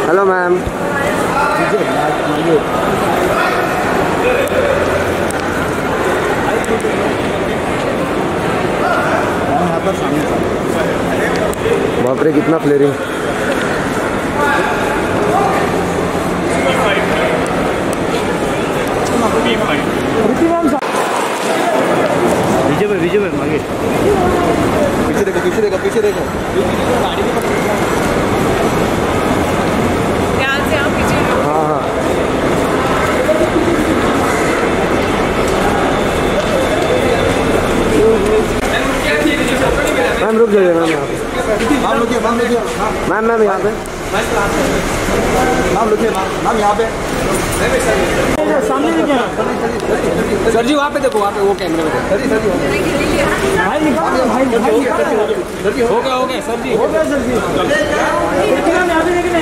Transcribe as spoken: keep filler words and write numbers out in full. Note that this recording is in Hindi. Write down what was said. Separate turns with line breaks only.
Hello ma'am. बाप रे कितना फ्लेयरिंग।
विजय भाई विजय भाई आगे
पीछे देखो पीछे देखो पीछे देखो
ध्यान से आप पीछे।
हाँ हाँ मैम रुक जाइए मैम यहाँ पे। मैम रुकिए मैम रुकिए मैम मैम यहाँ पे मैम रुकिए मैम मैम यहाँ पे
सामने
सर जी वहाँ पे देखो वहाँ पे वो कैमरे में सर जी सर जी
भाई निकाल भाई
हो गया हो गया सर जी
हो गया सर जी यहाँ पे लेकिन